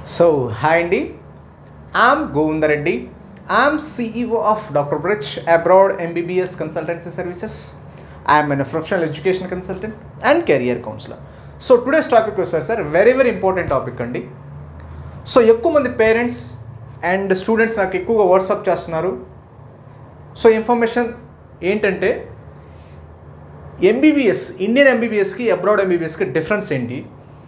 So, hi Andy. I'm Govindar Reddy. I'm CEO of Dr. Bridge Abroad MBBS Consultancy Services. I'm a professional education consultant and career counselor. So, today's topic was sir, very important topic అండి. So ఎక్కువ మంది parents and students నాకు ఎక్కువగా WhatsApp చేస్తున్నారు. So information ఏంటంటే MBBS Indian ఎంబీబీఎస్కి abroad ఎంబీబీఎస్కి difference ఏంటి?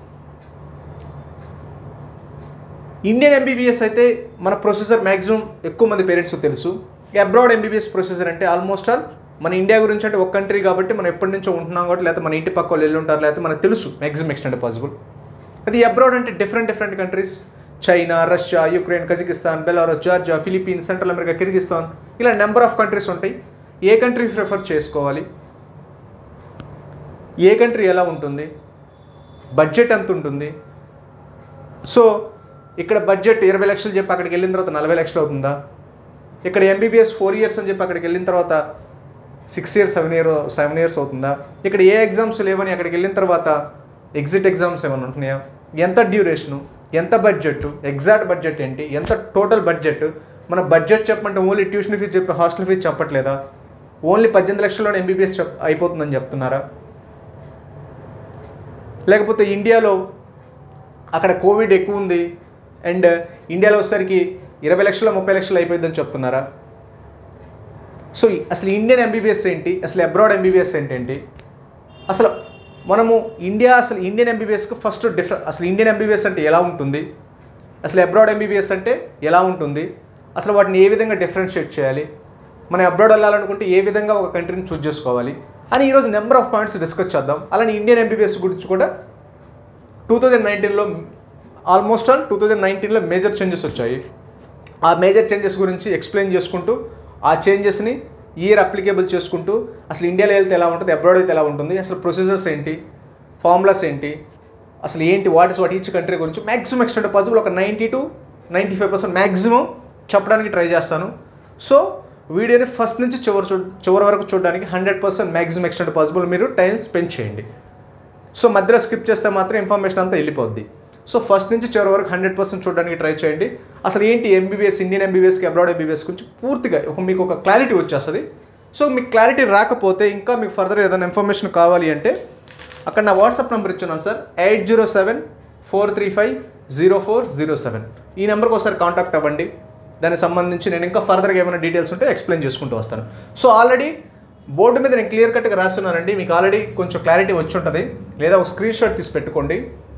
ఇండియన్ ఎంబీబీఎస్ అయితే మన ప్రొసీజర్ మ్యాక్సిమం ఎక్కువ మంది పేరెంట్స్కి తెలుసు. అబ్రాడ్ ఎంబీబీఎస్ ప్రొసీజర్ అంటే ఆల్మోస్ట్ ఆల్ మన ఇండియా గురించి అంటే ఒక కంట్రీ కాబట్టి మనం ఎప్పటి నుంచో ఉంటున్నాం కాబట్టి, లేకపోతే మన ఇంటి పక్క వాళ్ళు వెళ్ళి ఉంటారు, లేకపోతే మనకు తెలుసు మ్యాక్సిమం ఎక్స్టెంట్ పాసిబుల్. అది అబ్రాడ్ అంటే different countries, China, Russia, Ukraine, Kazakhstan, Belarus, Georgia, Philippines, central America, Kyrgyzstan, ఇలా నెంబర్ ఆఫ్ కంట్రీస్ ఉంటాయి. ఏ కంట్రీ ప్రిఫర్ చేసుకోవాలి, ఏ కంట్రీ ఎలా ఉంటుంది, బడ్జెట్ ఎంత ఉంటుంది. సో ఇక్కడ బడ్జెట్ 20 లక్షలు చెప్పి అక్కడికి వెళ్ళిన తర్వాత 40 లక్షలు అవుతుందా? ఇక్కడ ఎంబీబీఎస్ 4 years అని చెప్పి అక్కడికి వెళ్ళిన తర్వాత 6 years 7 years అవుతుందా? ఇక్కడ ఏ ఎగ్జామ్స్ లేవని అక్కడికి వెళ్ళిన తర్వాత ఎగ్జిట్ ఎగ్జామ్స్ ఏమైనా ఉంటున్నాయా? ఎంత డ్యూరేషను, ఎంత బడ్జెట్, ఎగ్జాక్ట్ బడ్జెట్ ఏంటి, ఎంత టోటల్ బడ్జెట్? మన బడ్జెట్ చెప్పమంటే ఓన్లీ ట్యూషన్ ఫీజు చెప్పి హాస్టల్ ఫీజు చెప్పట్లేదా? ఓన్లీ 18 లక్షల్లోనే ఎంబీబీఎస్ అయిపోతుందని చెప్తున్నారా? లేకపోతే ఇండియాలో అక్కడ కోవిడ్ ఎక్కువ ఉంది అండ్ ఇండియాలో వచ్చేసరికి 20 లక్షలు 30 లక్షలు అయిపోయిందని చెప్తున్నారా? సో అసలు ఇండియన్ ఎంబీబీఎస్ ఏంటి, అసలు అబ్రాడ్ ఎంబీబీఎస్ ఏంటి? అసలు మనము ఇండియన్ ఎంబీబీఎస్కి ఫస్ట్ అసలు ఇండియన్ ఎంబీబీఎస్ అంటే ఎలా ఉంటుంది, అసలు అబ్రాడ్ ఎంబీబీఎస్ అంటే ఎలా ఉంటుంది, అసలు వాటిని ఏ విధంగా డిఫరెన్షియేట్ చేయాలి, మనం అబ్రాడ్ వెళ్ళాలనుకుంటే ఏ విధంగా ఒక కంట్రీని చూస్ చేసుకోవాలి అని ఈరోజు నెంబర్ ఆఫ్ పాయింట్స్ డిస్కస్ చేద్దాం. అలానే ఇండియన్ ఎంబీబీఎస్ గురించి కూడా 2019లో ఆల్మోస్ట్ ఆల్ 2019లో మేజర్ చేంజెస్ వచ్చాయి. ఆ మేజర్ చేంజెస్ గురించి ఎక్స్ప్లెయిన్ చేసుకుంటూ ఆ చేంజెస్ని ఇయర్ అప్లికేబుల్ చేసుకుంటూ అసలు ఇండియాలో వెళ్తే ఎలా ఉంటుంది, అబ్రాడ్ అయితే ఎలా ఉంటుంది, అసలు ప్రొసీజర్స్ ఏంటి, ఫార్ములాస్ ఏంటి, అసలు ఏంటి, వాట్ ఈచ్ కంట్రీ గురించి మ్యాక్సిమం ఎక్స్టెంట్ పాసిబుల్ ఒక 90 to 95% మ్యాక్సిమం చెప్పడానికి ట్రై చేస్తాను. సో వీడియోని ఫస్ట్ నుంచి చివరి వరకు చూడడానికి 100% మ్యాక్సిమం ఎక్స్టెంట్ పాసిబుల్ మీరు టైం స్పెండ్ చేయండి. సో మధ్యలో స్కిప్ చేస్తే మాత్రం ఇన్ఫర్మేషన్ అంతా వెళ్ళిపోద్ది. సో ఫస్ట్ నుంచి చివరి వరకు 100% చూడడానికి ట్రై చేయండి. అసలు ఏంటి ఎంబీబీఎస్, ఇండియన్ ఎంబీబీఎస్కి అబ్రాడ్ ఎంబీబీఎస్ గురించి పూర్తిగా మీకు ఒక క్లారిటీ వచ్చేస్తుంది. సో మీకు క్లారిటీ రాకపోతే ఇంకా మీకు ఫర్దర్ ఏదైనా ఇన్ఫర్మేషన్ కావాలి అంటే అక్కడ నా వాట్సాప్ నెంబర్ ఇచ్చున్నాను సార్, 8074350407. ఈ నెంబర్కి ఒకసారి కాంటాక్ట్ అవ్వండి. దానికి సంబంధించి నేను ఇంకా ఫర్దర్గా ఏమైనా డీటెయిల్స్ ఉంటే ఎక్స్ప్లెయిన్ చేసుకుంటూ వస్తాను. సో ఆల్రెడీ బోర్డు మీద నేను క్లియర్ కట్గా రాస్తున్నానండి, మీకు ఆల్రెడీ కొంచెం క్లారిటీ వచ్చి ఉంటుంది, లేదా ఒక స్క్రీన్ షాట్ తీసి పెట్టుకోండి.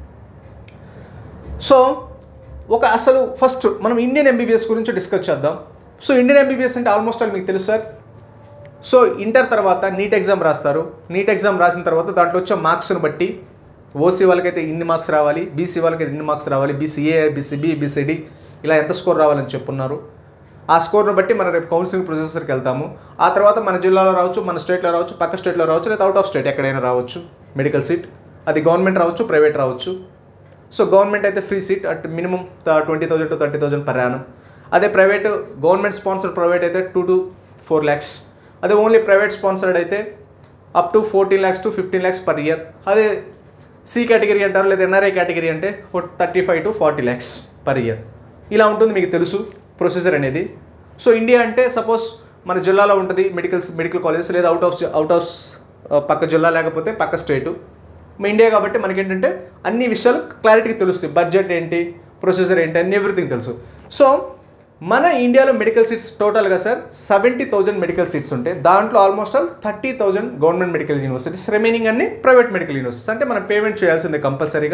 సో అసలు ఫస్ట్ మనం ఇండియన్ ఎంబీబీఎస్ గురించి డిస్కస్ చేద్దాం. సో ఇండియన్ ఎంబీబీఎస్ అంటే ఆల్మోస్ట్ ఆల్ మీకు తెలుసు సార్. సో ఇంటర్ తర్వాత నీట్ ఎగ్జామ్ రాస్తారు. నీట్ ఎగ్జామ్ రాసిన తర్వాత దాంట్లో వచ్చే మార్క్స్ని బట్టి ఓసీ వాళ్ళకైతే ఇన్ని మార్క్స్ రావాలి, బీసీ వాళ్ళకైతే ఇన్ని మార్క్స్ రావాలి, బీసీఏ, బీసీబీ, బీసీడీ ఇలా ఎంత స్కోర్ రావాలని చెప్పున్నారు. ఆ స్కోర్ను బట్టి మనం రేపు కౌన్సిలింగ్ ప్రొసెసర్కి వెళ్తాము. ఆ తర్వాత మన జిల్లాలో రావచ్చు, మన స్టేట్లో రావచ్చు, పక్క స్టేట్లో రావచ్చు, లేదా అవుట్ ఆఫ్ స్టేట్ ఎక్కడైనా రావచ్చు మెడికల్ సీట్. అది గవర్నమెంట్ రావచ్చు, ప్రైవేట్ రావచ్చు. సో గవర్నమెంట్ అయితే free seat at minimum 20,000 to 30,000 per annum. అదే ప్రైవేట్ గవర్నమెంట్ స్పాన్సర్డ్ ప్రైవేట్ అయితే 2 to 4 lakhs. అదే ఓన్లీ ప్రైవేట్ స్పాన్సర్డ్ అయితే up to 14 lakhs to 15 lakhs per year. అదే సి కేటగిరీ అంటారు, లేదా ఎన్ఆర్ఐ కేటగిరీ అంటే 35 to 40 lakhs per year. ఇలా ఉంటుంది, మీకు తెలుసు ప్రొసీజర్ అనేది. సో ఇండియా అంటే సపోజ్ మన జిల్లాలో ఉంటుంది మెడికల్ కాలేజెస్, లేదా అవుట్ ఆఫ్ పక్క జిల్లా లేకపోతే పక్క స్టేటు. ఇండియా కాబట్టి మనకేంటంటే అన్ని విషయాలు క్లారిటీగా తెలుస్తాయి. బడ్జెట్ ఏంటి, ప్రొసీజర్ ఏంటి అన్ని ఎవ్రీథింగ్ తెలుసు. సో మన ఇండియాలో మెడికల్ సీట్స్ టోటల్గా సార్ 70,000 మెడికల్ సీట్స్ ఉంటాయి. దాంట్లో almost all 30,000 government medical universities, remaining అన్ని ప్రైవేట్ మెడికల్ యూనివర్సిటీస్. అంటే మనం పేమెంట్ చేయాల్సిందే కంపల్సరీగా.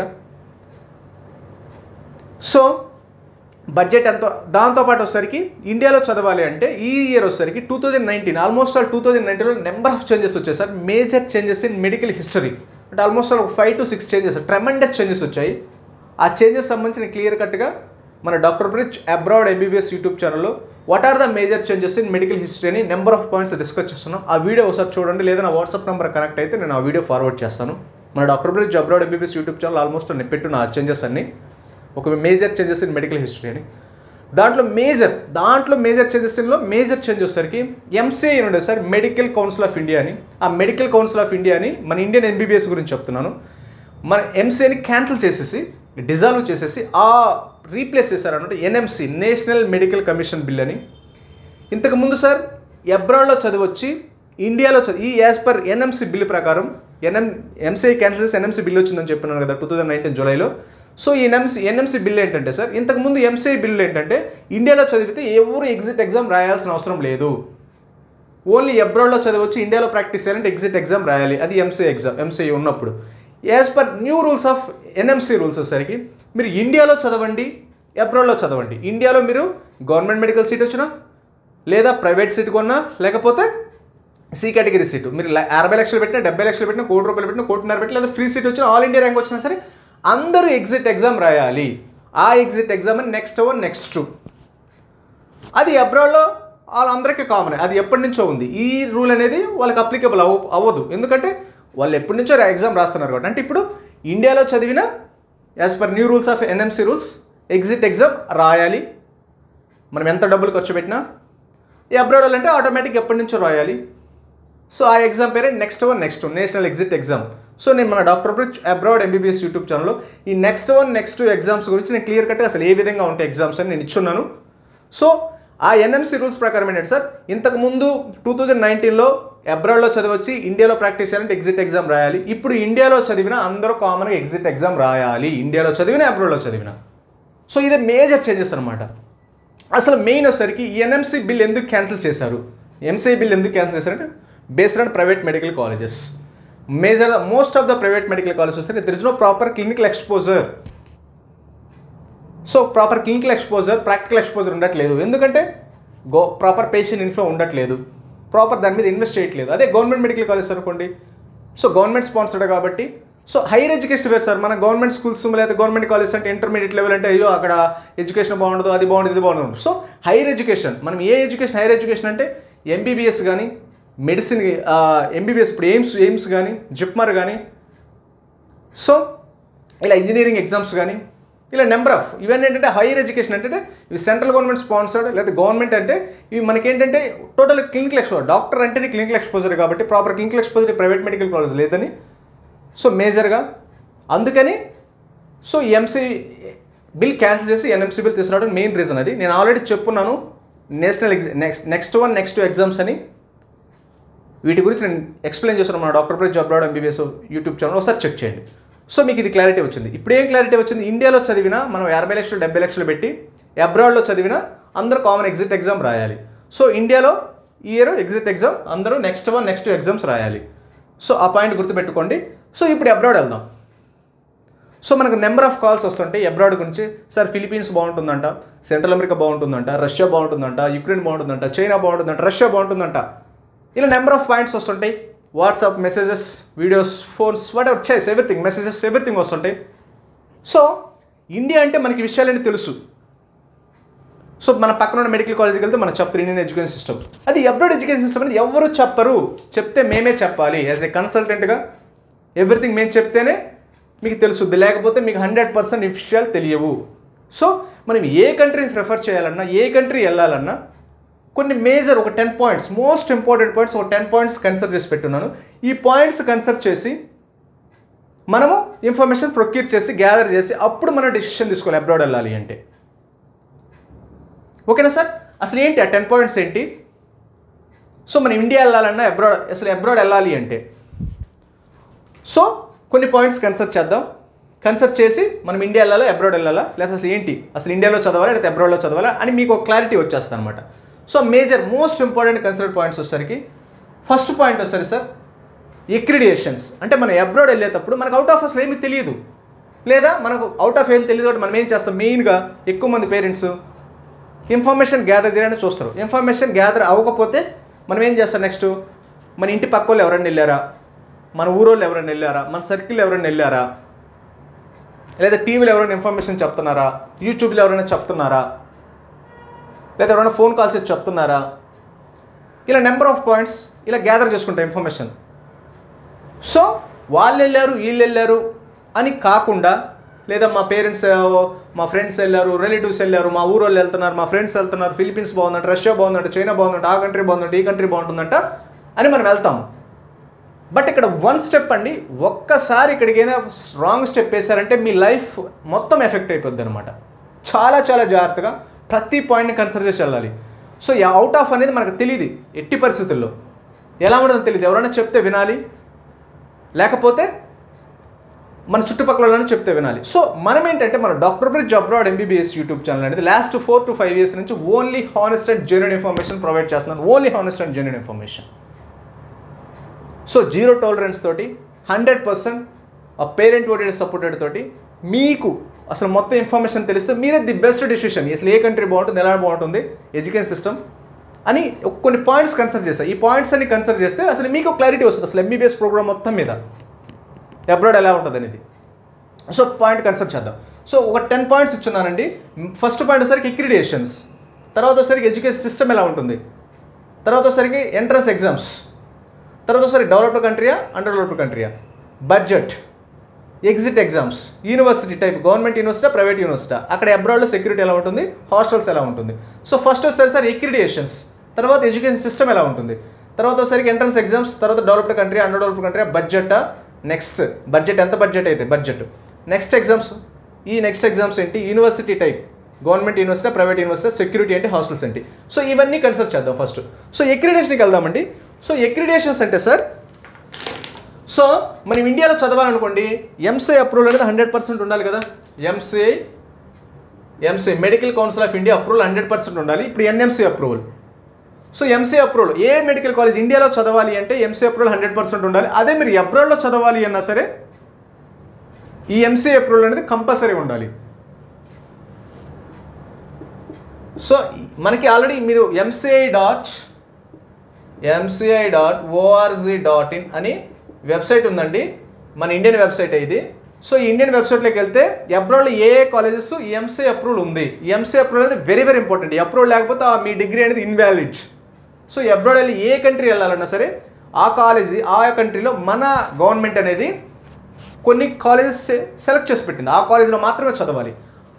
సో బడ్జెట్ ఎంతో, దాంతోపాటు వచ్చేసరికి ఇండియాలో చదవాలి అంటే ఈ ఇయర్ వచ్చేసరికి 2019 ఆల్మోస్ట్ ఆల్ 2019లో నెంబర్ ఆఫ్ చేంజెస్ వచ్చాయి sir. Major changes in medical history అంటే almost all 5 to 6 changes, tremendous changes వచ్చాయి. ఆ చేంజెస్ సంబంధించిన క్లియర్ కట్గా మన doctor bridge abroad MBBS YouTube ఛానల్లో what are the major changes in medical history అని నెంబర్ ఆఫ్ పాయింట్స్ డిస్కస్ చేస్తున్నాం. ఆ వీడియో ఒకసారి చూడండి, లేదా నా వాట్సాప్ నెంబర్ కనెక్ట్ అయితే నేను ఆ వీడియో ఫార్వర్డ్ చేస్తాను. మన doctor bridge abroad MBBS YouTube channel almost నేను పెట్టిన ఆ చేంజెస్ అన్ని ఒక major changes in medical history అని. దాంట్లో మేజర్ చేంజెస్లో మేజర్ చేంజ్ వచ్చేసరికి ఎంసీఐ ఉండేది sir, medical council of India అని. ఆ మెడికల్ కౌన్సిల్ ఆఫ్ ఇండియా అని మన ఇండియన్ ఎంబీబీఎస్ గురించి చెప్తున్నాను. మన ఎంసీఐని క్యాన్సిల్ చేసేసి డిజాల్వ్ చేసేసి రీప్లేస్ చేశారన్నమాట NMC, national medical commission bill అని. ఇంతకుముందు సార్ అబ్రాడ్లో చదివొచ్చి ఇండియాలో ఈ యాజ్ పర్ ఎన్ఎంసి బిల్ ప్రకారం ఎంసీఐ క్యాన్సిల్ చేసి ఎన్ఎంసి బిల్ వచ్చిందని చెప్పినాను కదా 2019 జూలైలో. సో ఈ ఎన్ఎంసి బిల్ ఏంటంటే సార్, ఇంతకుముందు ఎంసీఐ బిల్ ఏంటంటే ఇండియాలో చదివితే ఎవరు ఎగ్జిట్ ఎగ్జామ్ రాయాల్సిన అవసరం లేదు, ఓన్లీ అబ్రాడ్లో చదివొచ్చి ఇండియాలో ప్రాక్టీస్ చేయాలంటే ఎగ్జిట్ ఎగ్జామ్ రాయాలి. అది ఎంసీఐ ఉన్నప్పుడు. As per new rules of NMC rules వచ్చేసరికి మీరు ఇండియాలో చదవండి, అబ్రాడ్లో చదవండి. ఇండియాలో మీరు గవర్నమెంట్ మెడికల్ సీట్ వచ్చినా, లేదా ప్రైవేట్ సీట్ కొన్నా, లేకపోతే సి కేటగిరీ సీటు మీరు 60 లక్షలు పెట్టినా, 70 లక్షలు పెట్టినా, ₹1 కోటి పెట్టినా, ₹1.5 కోటి పెట్టినా, లేదా ఫ్రీ సీట్ వచ్చినా, ఆల్ ఇండియా ర్యాంక్ వచ్చినా సరే అందరూ ఎగ్జిట్ ఎగ్జామ్ రాయాలి. ఆ ఎగ్జిట్ ఎగ్జామ్ అని నెక్స్ట్ 1 నెక్స్ట్ 2. అది అబ్రాడ్లో వాళ్ళందరికీ కామన్, అది ఎప్పటి నుంచో ఉంది. ఈ రూల్ అనేది వాళ్ళకి అప్లికబుల్ అవ్వదు, ఎందుకంటే వాళ్ళు ఎప్పటి నుంచో ఎగ్జామ్ రాస్తున్నారు కాబట్టి. అంటే ఇప్పుడు ఇండియాలో చదివిన as per new rules of NMC rules exit exam రాయాలి. మనం ఎంత డబ్బులు ఖర్చు పెట్టినా. ఈ అబ్రాడ్ అంటే ఆటోమేటిక్ ఎప్పటి నుంచో రాయాలి. సో ఆ ఎగ్జామ్ పేరే NEXT 1 NEXT 2 national exit exam. So నేను మన doctor bridge abroad MBBS YouTube ఛానల్లో ఈ నెక్స్ట్ 1 నెక్స్ట్ 2 ఎగ్జామ్స్ గురించి నేను క్లియర్ కట్గా అసలు ఏ విధంగా ఉంటాయి ఎగ్జామ్స్ అని నేను ఇచ్చున్నాను. సో ఆ ఎన్ఎంసి రూల్స్ ప్రకారం ఏంటంటే సార్, ఇంతకుముందు 2019లో అబ్రాడ్లో చదివొచ్చి ఇండియాలో ప్రాక్టీస్ చేయాలంటే ఎగ్జిట్ ఎగ్జామ్ రాయాలి. ఇప్పుడు ఇండియాలో చదివిన అందరూ కామన్గా ఎగ్జిట్ ఎగ్జామ్ రాయాలి, ఇండియాలో చదివిన అబ్రాడ్లో చదివిన. సో ఇది మేజర్ చేంజెస్ అనమాట. అసలు మెయిన్ వచ్చేసరికి ఈ ఎన్ఎంసి బిల్ ఎందుకు క్యాన్సిల్ చేశారు, ఎంసీఐ బిల్ ఎందుకు క్యాన్సిల్ చేశారంటే based on private medical colleges. Most of the private medical colleges వస్తే there is no proper clinical exposure. So proper clinical exposure, practical exposure ఉండట్లేదు. ఎందుకంటే ప్రాపర్ పేషెంట్ ఇన్ఫ్లో ఉండట్లేదు, proper దాని మీద invest చేయట్లేదు. అదే గవర్నమెంట్ మెడికల్ కాలేజ్ అనుకోండి, so government sponsored కాబట్టి. సో హైయర్ ఎడ్యుకేషన్ వేరు సార్, మన గవర్నమెంట్ స్కూల్స్ లేదా గవర్నమెంట్ కాలేజ్ అంటే ఇంటర్మీడియట్ లెవెల్ అంటే అయ్యో అక్కడ ఎడ్యుకేషన్ బాగుండదు, అది బాగుండదు, ఇది బాగుండదు. సో హైయర్ ఎడ్యుకేషన్, మనం ఏ ఎడ్యుకేషన్, హైయర్ ఎడ్యుకేషన్ అంటే ఎంబీబీఎస్ కానీ, మెడిసిన్ ఎంబీబీఎస్ ఇప్పుడు ఎయిమ్స్ కానీ, జిప్మర్ కానీ, సో ఇలా ఇంజనీరింగ్ ఎగ్జామ్స్ కానీ, ఇలా నెంబర్ ఆఫ్ ఇవన్నీ ఏంటంటే హైయర్ ఎడ్యుకేషన్ అంటే ఇవి సెంట్రల్ గవర్నమెంట్ స్పాన్సర్డ్, లేదా గవర్నమెంట్ అంటే ఇవి మనకేంటంటే టోటల్ క్లినికల్ ఎక్స్పోజర్. డాక్టర్ అంటేనే క్లినికల్ ఎక్స్పోజర్ కాబట్టి proper clinical exposure private medical college లేదని. సో మేజర్గా అందుకని సో ఎంసీ బిల్ క్యాన్సిల్ చేసి ఎన్ఎంసీ బిల్ తీసుకురావడం మెయిన్ రీజన్. అది నేను ఆల్రెడీ చెప్పున్నాను, నేషనల్ నెక్స్ట్ 1 నెక్స్ట్ 2 ఎగ్జామ్స్ అని. వీటి గురించి నేను ఎక్స్ప్లెయిన్ చేస్తున్నాను మన doctor bridge abroad MBBS YouTube channel, ఒకసారి చెక్ చేయండి. సో మీకు ఇది క్లారిటీ వచ్చింది. ఇప్పుడు ఏం క్లారిటీ వచ్చింది, ఇండియాలో చదివిన మనం 60 లక్షలు 70 లక్షలు పెట్టి అబ్రాడ్లో చదివిన అందరూ కామన్ ఎగ్జిట్ ఎగ్జామ్ రాయాలి. సో ఇండియాలో ఈ ఇయర్ ఎగ్జిట్ ఎగ్జామ్ అందరూ నెక్స్ట్ 1 నెక్స్ట్ 2 ఎగ్జామ్స్ రాయాలి. సో ఆ పాయింట్ గుర్తుపెట్టుకోండి. సో ఇప్పుడు అబ్రాడ్ వెళ్దాం. సో మనకు నెంబర్ ఆఫ్ కాల్స్ వస్తుంటాయి అబ్రాడ్ గురించి. సార్ ఫిలిపీన్స్ బాగుంటుందంట, సెంట్రల్ అమెరికా బాగుంటుందంట, రష్యా బాగుంటుందంట, యుక్రెయిన్ బాగుంటుందంట, చైనా బాగుంటుందంట, రష్యా బాగుంటుందంట, ఇలా నెంబర్ ఆఫ్ పాయింట్స్ వస్తుంటాయి. WhatsApp messages, videos, phones, whatever chase everything, messages everything వస్తుంటాయి. సో ఇండియా అంటే మనకి విషయాలన్నీ తెలుసు. సో మన పక్కన ఉన్న మెడికల్ కాలేజ్కి వెళ్తే మనకు చెప్తారు ఇండియన్ ఎడ్యుకేషన్ సిస్టమ్. అది అబ్రాడ్ ఎడ్యుకేషన్ సిస్టమ్ అనేది ఎవరు చెప్పరు, చెప్తే మేమే చెప్పాలి. యాజ్ ఏ కన్సల్టెంట్గా ఎవ్రీథింగ్ మేము చెప్తేనే మీకు తెలుసుద్ది, లేకపోతే మీకు 100% ఈ విషయాలు తెలియవు. సో మనం ఏ కంట్రీ ప్రిఫర్ చేయాలన్నా, ఏ కంట్రీ వెళ్ళాలన్నా కొన్ని మేజర్ ఒక 10 పాయింట్స్, మోస్ట్ ఇంపార్టెంట్ పాయింట్స్, ఒక 10 పాయింట్స్ కన్సిడర్ చేసి పెట్టున్నాను. ఈ పాయింట్స్ కన్సిడర్ చేసి మనము ఇన్ఫర్మేషన్ ప్రొక్యూర్ చేసి గ్యాదర్ చేసి అప్పుడు మనం డెసిషన్ తీసుకోవాలి అబ్రాడ్ వెళ్ళాలి అంటే. ఓకేనా సార్? అసలు ఏంటి ఆ 10 పాయింట్స్ ఏంటి? సో మనం ఇండియా వెళ్ళాలన్నా అసలు అబ్రాడ్ వెళ్ళాలి అంటే సో కొన్ని పాయింట్స్ కన్సిడర్ చేద్దాం. కన్సిడర్ చేసి మనం ఇండియా వెళ్ళాలా, అబ్రాడ్ వెళ్ళాలా, లేదా అసలు ఏంటి, అసలు ఇండియాలో చదవాలా లేదా అబ్రాడ్లో చదవాలా అని మీకు ఒక క్లారిటీ వచ్చేస్తుంది అనమాట. So major most important consider points వచ్చేసరికి ఫస్ట్ పాయింట్ వస్తుంది సార్ ఎక్రిడియేషన్స్. అంటే మనం అబ్రాడ్ వెళ్ళేటప్పుడు మనకు అవుట్ ఆఫ్ అసలు ఏమీ తెలియదు, లేదా మనకు అవుట్ ఆఫ్ ఏం తెలియదు కాబట్టి మనం ఏం చేస్తాం, మెయిన్గా ఎక్కువ మంది పేరెంట్స్ ఇన్ఫర్మేషన్ గ్యాదర్ చేయడానికి చూస్తారు. ఇన్ఫర్మేషన్ గ్యాదర్ అవ్వకపోతే మనం ఏం చేస్తాం, నెక్స్ట్ మన ఇంటి పక్క వాళ్ళు ఎవరైనా వెళ్ళారా, మన ఊరోళ్ళు ఎవరైనా వెళ్ళారా, మన సర్కిల్ ఎవరైనా వెళ్ళారా, లేదా టీవీలో ఎవరైనా ఇన్ఫర్మేషన్ చెప్తున్నారా, యూట్యూబ్లో ఎవరైనా చెప్తున్నారా, లేదా ఎవరైనా ఫోన్ కాల్స్ చేసి చెప్తున్నారా, ఇలా నెంబర్ ఆఫ్ పాయింట్స్ ఇలా గ్యాదర్ చేసుకుంటాం ఇన్ఫర్మేషన్. సో వాళ్ళు వెళ్ళారు వీళ్ళు వెళ్ళారు అని కాకుండా, లేదా మా పేరెంట్స్ మా ఫ్రెండ్స్ వెళ్ళారు, రిలేటివ్స్ వెళ్ళారు, మా ఊరు వాళ్ళు వెళ్తున్నారు, మా ఫ్రెండ్స్ వెళ్తున్నారు, ఫిలిపీన్స్ బాగుందంట, రష్యా బాగుందంట, చైనా బాగుందంట, ఆ కంట్రీ బాగుందంట, ఈ కంట్రీ బాగుంటుందంట అని మనం వెళ్తాం. బట్ ఇక్కడ వన్ స్టెప్ అండి, ఒక్కసారి ఇక్కడికైనా రాంగ్ స్టెప్ వేశారంటే మీ లైఫ్ మొత్తం ఎఫెక్ట్ అయిపోద్ది అనమాట. చాలా చాలా జాగ్రత్తగా ప్రతి పాయింట్ని కన్సిడర్ చేసి వెళ్ళాలి. సో అవుట్ ఆఫ్ అనేది మనకు తెలియదు, ఎట్టి పరిస్థితుల్లో ఎలా ఉండదో తెలియదు. ఎవరైనా చెప్తే వినాలి, లేకపోతే మన చుట్టుపక్కల వాళ్ళని చెప్తే వినాలి. సో మనం ఏంటంటే మన doctor bridge abroad MBBS YouTube channel అనేది లాస్ట్ 4 to 5 years నుంచి only honest and genuine information provide చేస్తున్నాను. Only honest and genuine information. So 0 tolerance తోటి 100% ఆ పేరెంట్ ఓరియంటెడ్ సపోర్టెడ్ తోటి మీకు అసలు మొత్తం ఇన్ఫర్మేషన్ తెలిస్తే మీరే ది బెస్ట్ డిసిషన్. అసలు ఏ కంట్రీ బాగుంటుంది, ఎలా బాగుంటుంది ఎడ్యుకేషన్ సిస్టమ్ అని కొన్ని పాయింట్స్ కన్సిడర్ చేస్తాను. ఈ పాయింట్స్ అన్ని కన్సిడర్ చేస్తే అసలు మీకు క్లారిటీ వస్తుంది అసలు ఎంబీబీఎస్ ప్రోగ్రామ్ మొత్తం మీద అబ్రాడ్ ఎలా ఉంటుంది అనేది. సో పాయింట్ కన్సిడర్ చేద్దాం. సో ఒక 10 points ఇచ్చున్నానండి. ఫస్ట్ పాయింట్ వచ్చేసరికి అక్రిడిటేషన్స్, తర్వాత వచ్చేసరికి ఎడ్యుకేషన్ సిస్టమ్ ఎలా ఉంటుంది, తర్వాత వచ్చేసరికి ఎంట్రన్స్ ఎగ్జామ్స్, తర్వాత వచ్చేసరికి డెవలప్డ్ కంట్రీయా అండర్ డెవలప్డ్ కంట్రీయా, budget, exit exams, university type, government university private university, అక్కడ అబ్రాడ్లో సెక్యూరిటీ ఎలా ఉంటుంది, హాస్టల్స్ ఎలా ఉంటుంది. సో ఫస్ట్ వచ్చేసరికి అక్రిడిటేషన్స్, తర్వాత ఎడ్యుకేషన్ సిస్టమ్ ఎలా ఉంటుంది, తర్వాత వచ్చేసరికి ఎంట్రన్స్ ఎగ్జామ్స్, తర్వాత developed country under developed country, బడ్జెటా, నెక్స్ట్ బడ్జెట్ ఎంత బడ్జెట్ అయితే బడ్జెట్, నెక్స్ట్ ఎగ్జామ్స్, ఈ నెక్స్ట్ ఎగ్జామ్స్ ఏంటి, university type, government university private university, security ఏంటి, హాస్టల్స్ ఏంటి. సో ఇవన్నీ కన్సిడర్ చేద్దాం ఫస్ట్. సో అక్రిడిటేషన్కి వెళ్దామండి. సో అక్రిడిటేషన్స్ అంటే సార్, సో మనం ఇండియాలో చదవాలనుకోండి ఎంసీఐ అప్రూవల్ అనేది 100% ఉండాలి కదా. MCI medical council of India approval 100% ఉండాలి. ఇప్పుడు NMC approval. So MCI approval ఏ మెడికల్ కాలేజ్ ఇండియాలో చదవాలి అంటే ఎంసీఐ అప్రూవల్ 100% ఉండాలి. అదే మీరు అబ్రాడ్లో చదవాలి అన్నా సరే ఈ ఎంసీఐ అప్రూవల్ అనేది కంపల్సరీ ఉండాలి. సో మనకి ఆల్రెడీ మీరు mci.org.in అని వెబ్సైట్ ఉందండి, మన ఇండియన్ వెబ్సైట్ ఇది. సో ఈ ఇండియన్ వెబ్సైట్లోకి వెళ్తే అబ్రాడ్లో ఏ కాలేజెస్ ఈ ఎంసీఐ అప్రూవల్ ఉంది. ఈ ఎంసీఐ అప్రూవల్ అనేది వెరీ వెరీ ఇంపార్టెంట్. ఈ అప్రూవల్ లేకపోతే మీ డిగ్రీ అనేది ఇన్వాలిడ్. సో అబ్రాడ్ వెళ్ళి ఏ కంట్రీ వెళ్ళాలన్నా సరే ఆ కాలేజీ ఆ కంట్రీలో మన గవర్నమెంట్ అనేది కొన్ని కాలేజెస్ సెలెక్ట్ చేసి పెట్టింది, ఆ కాలేజీలో మాత్రమే చదవాలి.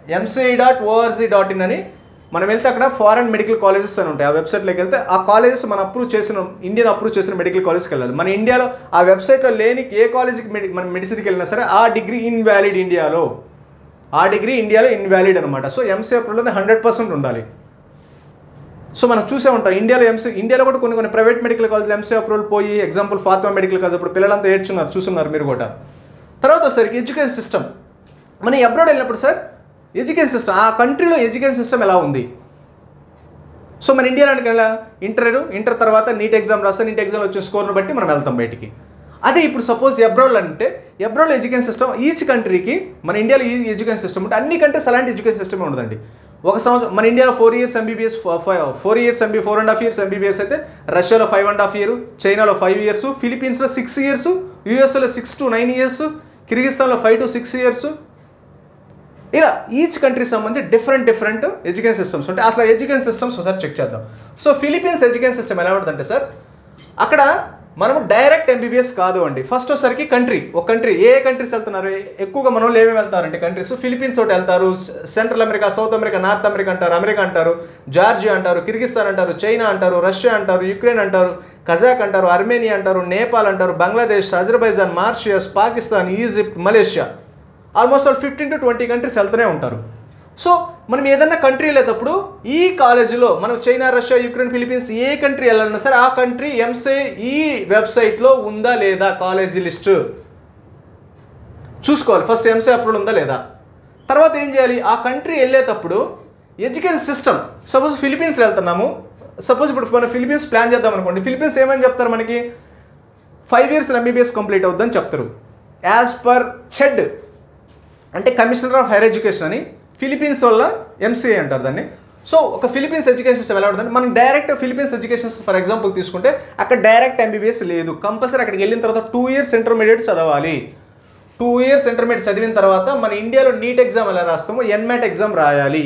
mci.org.in అని మనం వెళ్తే అక్కడ ఫారెన్ మెడికల్ కాలేజెస్ అని ఉంటాయి. ఆ వెబ్సైట్లోకి వెళ్తే ఆ కాలేజెస్ మనం ఇండియన్ అప్రూవ్ చేసిన మెడికల్ కాలేజ్కి వెళ్ళాలి. మన ఇండియాలో ఆ వెబ్సైట్లో లేని ఏ కాలేజీకి మనం మెడిసిన్కి వెళ్ళినా సరే ఆ డిగ్రీ ఇన్వాలిడ్ ఇండియాలో, ఆ డిగ్రీ ఇండియాలో ఇన్వాలిడ్ అనమాట. సో ఎంసీఐ అప్రూవల్ అనేది 100% ఉండాలి. సో మనం చూసే ఉంటాం ఇండియాలో కూడా కొన్ని ప్రైవేట్ మెడికల్ కాలేజ్లు ఎంసీఐ అప్రూవల్ పోయి, ఎగ్జాంపుల్ ఫాతిమా మెడికల్ కాలేజ్ అప్పుడు పిల్లలంతా ఏడ్చున్నారు, చూస్తున్నారు మీరు కూడా. తర్వాత వచ్చేసరికి ఎడ్యుకేషన్ సిస్టమ్. మనం అబ్రాడ్ వెళ్ళినప్పుడు సార్ ఎడ్యుకేషన్ సిస్టమ్, ఆ కంట్రీలో ఎడ్యుకేషన్ సిస్టమ్ ఎలా ఉంది. సో మన ఇండియాలో ఎలా ఇంటర్ తర్వాత నీట్ ఎగ్జామ్ రాస్తే నీట్ ఎగ్జామ్ వచ్చిన స్కోర్ను బట్టి మనం వెళ్తాం బయటికి. అదే ఇప్పుడు సపోజ్ అబ్రాడ్లో అంటే అబ్రాడ్లో ఎడ్యుకేషన్ సిస్టమ్ ఈచ్ కంట్రీకి, మన ఇండియాలో ఈ ఎడ్యుకేషన్ సిస్టమ్ ఉంటే అన్ని కంట్రీస్ అలాంటి ఎడ్యుకేషన్ సిస్టమ్ ఉండదండి. ఒక సంవత్సరం మన ఇండియాలో 4 years MBBS, 4.5 years MBBS అయితే రష్యాలో 5.5 years, చైనాలో 5 years, ఫిలిపీన్స్లో 6 years, యూఎస్లో 6 to 9 years, కిర్గిస్తాన్లో 5 to 6 years. ఇలా ఈచ్ కంట్రీకి సంబంధించి డిఫరెంట్ ఎడ్యుకేషన్ సిస్టమ్స్ ఉంటాయి. అసలు ఎడ్యుకేషన్ సిస్టమ్స్ ఒకసారి చెక్ చేద్దాం. సో ఫిలిపీన్స్ ఎడ్యుకేషన్ సిస్టమ్ ఎలా ఉంటుందంటే సార్, అక్కడ మనము డైరెక్ట్ ఎంబీబీఎస్ కాదు అండి. ఫస్ట్ వచ్చేసరికి ఒక కంట్రీ ఏ కంట్రీస్ వెళ్తున్నారు ఎక్కువగా మన వాళ్ళు ఏమేమి వెళ్తారంటే కంట్రీస్, ఫిలిపీన్స్ ఒకటి వెళ్తారు, central America, south America, north America అంటారు, అమెరికా అంటారు, జార్జియా అంటారు, కిర్గిస్తాన్ అంటారు, చైనా అంటారు, రష్యా అంటారు, యుక్రెయిన్ అంటారు, కజాక్ అంటారు, అర్మేనియా అంటారు, నేపాల్ అంటారు, Bangladesh, Azerbaijan, Mauritius, Pakistan, Egypt, Malaysia, almost 15 to 20 countries వెళ్తూనే ఉంటారు. సో మనం ఏదన్నా కంట్రీ వెళ్ళేటప్పుడు ఈ కాలేజీలో మనం చైనా, రష్యా, యుక్రెయిన్, ఫిలిపీన్స్ ఏ కంట్రీ వెళ్ళాలన్నా సరే ఆ కంట్రీ ఎంసీఐ ఈ వెబ్సైట్లో ఉందా లేదా కాలేజీ లిస్టు చూసుకోవాలి. ఫస్ట్ ఎంసీఐ అప్రూవల్ ఉందా లేదా. తర్వాత ఏం చేయాలి, ఆ కంట్రీ వెళ్ళేటప్పుడు ఎడ్యుకేషన్ సిస్టమ్, సపోజ్ ఫిలిపీన్స్ వెళ్తున్నాము, సపోజ్ ఇప్పుడు మనం ఫిలిపీన్స్ ప్లాన్ చేద్దాం అనుకోండి. ఫిలిపీన్స్ ఏమని చెప్తారు మనకి, 5 years MBBS కంప్లీట్ అవుతుందని చెప్తారు. యాజ్ పర్ చెడ్ అంటే కమిషనర్ ఆఫ్ హైయర్ ఎడ్యుకేషన్ అని, ఫిలిపీన్స్ వల్ల ఎంసీఐ అంటారు దాన్ని. సో ఒక ఫిలిపీన్స్ ఎడ్యుకేషన్ సిస్టమ్ ఎలా ఉంటుందంటే, మనం direct Philippines education for example తీసుకుంటే అక్కడ డైరెక్ట్ ఎంబీబీఎస్ లేదు. కంపల్సరీ అక్కడికి వెళ్ళిన తర్వాత 2 years ఇంటర్మీడియట్ చదవాలి. 2 years ఇంటర్మీడియట్ చదివిన తర్వాత మన ఇండియాలో నీట్ ఎగ్జామ్ ఎలా రాస్తామో ఎన్మ్యాట్ ఎగ్జామ్ రాయాలి.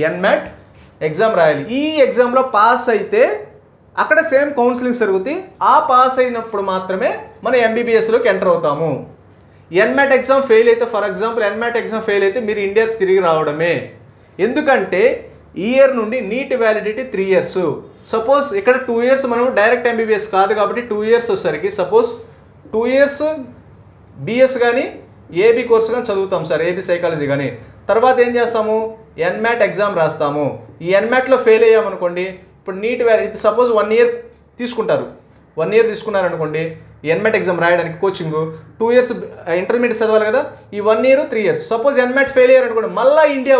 ఈ ఎగ్జామ్లో పాస్ అయితే అక్కడ సేమ్ కౌన్సిలింగ్ జరుగుతుంది. ఆ పాస్ అయినప్పుడు మాత్రమే మన ఎంబీబీఎస్లోకి ఎంటర్ అవుతాము. ఎన్మ్యాట్ ఎగ్జామ్ ఫెయిల్ అయితే, for example NMAT exam fail అయితే మీరు ఇండియాకి తిరిగి రావడమే. ఎందుకంటే ఈ ఇయర్ నుండి నీట్ వ్యాలిడిటీ 3 years. సపోజ్ ఇక్కడ 2 years మనం డైరెక్ట్ ఎంబీబీఎస్ కాదు కాబట్టి 2 years వచ్చేసరికి సపోజ్ 2 years బిఎస్ కానీ ఏబీ కోర్సు కానీ చదువుతాం సార్, ఏబీ సైకాలజీ కానీ. తర్వాత ఏం చేస్తాము, ఎన్మ్యాట్ ఎగ్జామ్ రాస్తాము. ఈ ఎన్మ్యాట్లో ఫెయిల్ అయ్యామనుకోండి, ఇప్పుడు నీట్ ఇది సపోజ్ 1 year తీసుకుంటారు, 1 year తీసుకున్నారనుకోండి ఎన్మ్యాట్ ఎగ్జామ్ రాయడానికి కోచింగ్. 2 years ఇంటర్మీడియట్ చదవాలి కదా, ఈ 1 year 3 years. సపోజ్ ఎన్మ్యాట్ ఫెయిల్ అయ్యారనుకోండి, మళ్ళీ ఇండియా